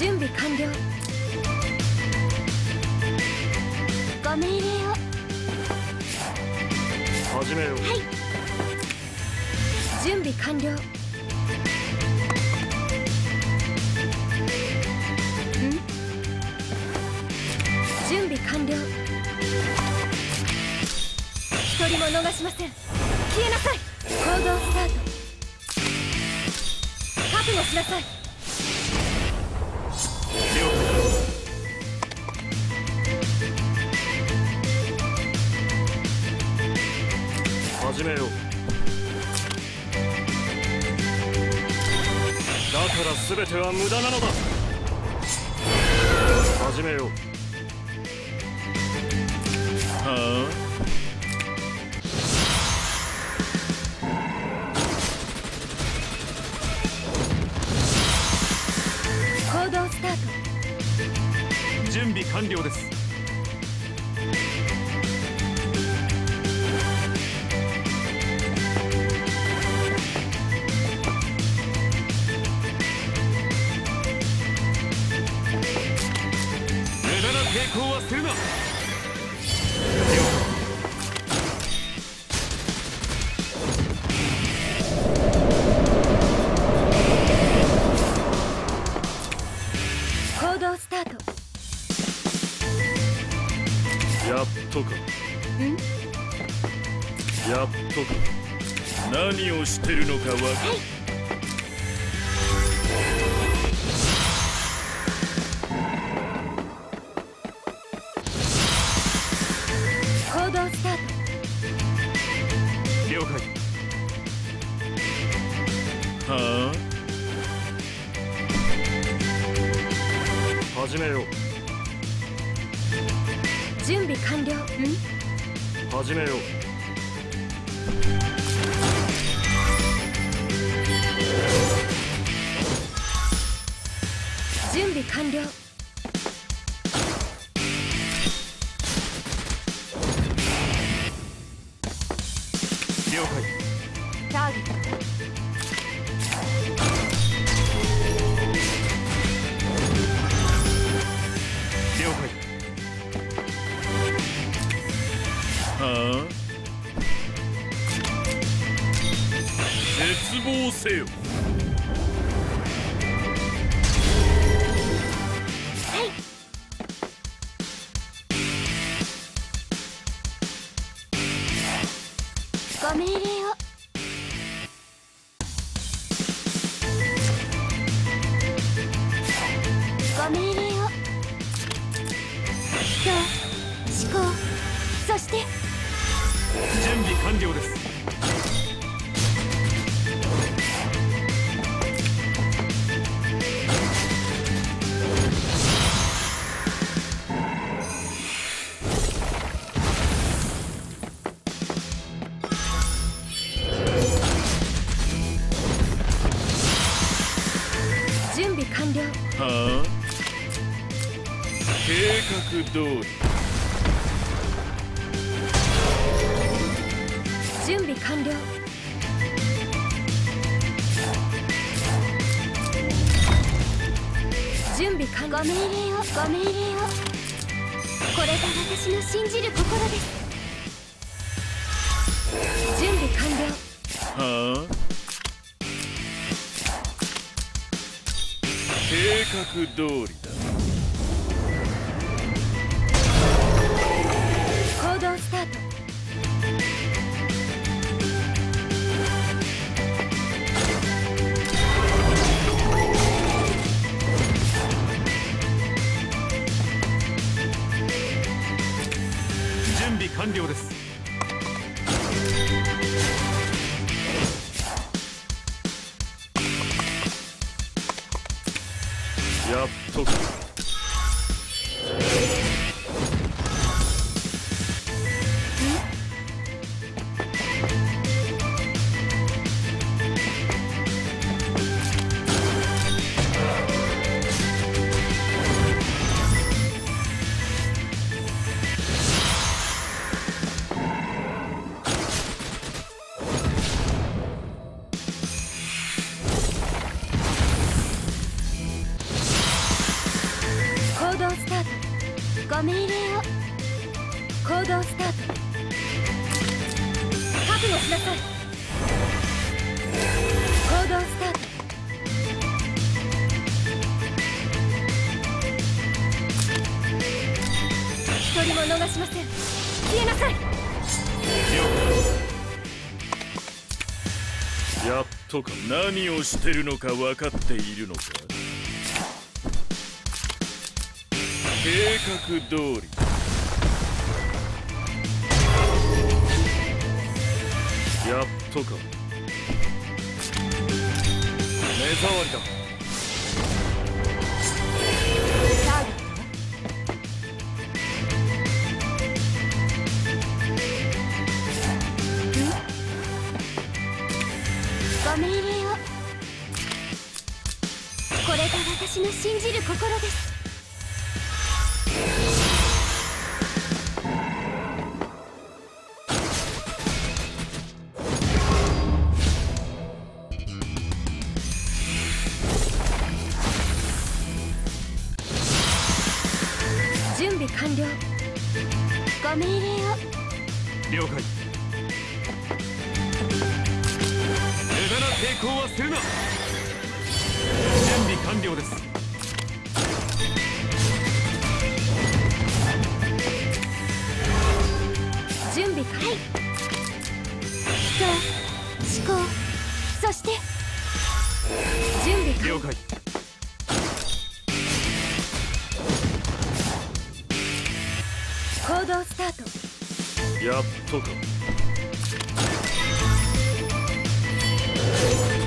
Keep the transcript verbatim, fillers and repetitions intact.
準備完了。ご命令を。 始めよう。 はい。準備完了。ん？準備完了。一人も逃しません。消えなさい。行動スタート。覚悟しなさい。 始めよう。だから全ては無駄なのだ。始めよう。はあ。 行動スタート。 準備完了です。抵抗はするな。 行動スタート。 やっとか。 ん？ やっとか。何をしてるのかわかる。はい。 行動スタート。 了解。はあ。始めよう。 準備完了。ん？ 始めよう。 準備完了。 了解。 ターゲット。 了解。はあ。絶望せよ。 はい。ご命令を。ご命令を。人、思考、そして準備完了です。 準備完了。 はあ。計画通り。 準備完了。準備完了。ご命令を。ご命令を。これが私の信じる心です。準備完了。 はあ。計画通りだ。 行動スタート。 準備完了です。やっとか。 ご命令を。行動スタート。覚悟しなさい。行動スタート。一人も逃しません。消えなさい。 やっとか。何をしてるのか分かっているのか。計画通り。やっとか。目障りだ。 ターゲットは？ご命令を。これが私の信じる心です。準備完了。ご命令を。 了解。無駄な抵抗はするな。準備完了です。 準備完了。人、思考、そして準備完了。 了解。 行動スタート。 やっとか。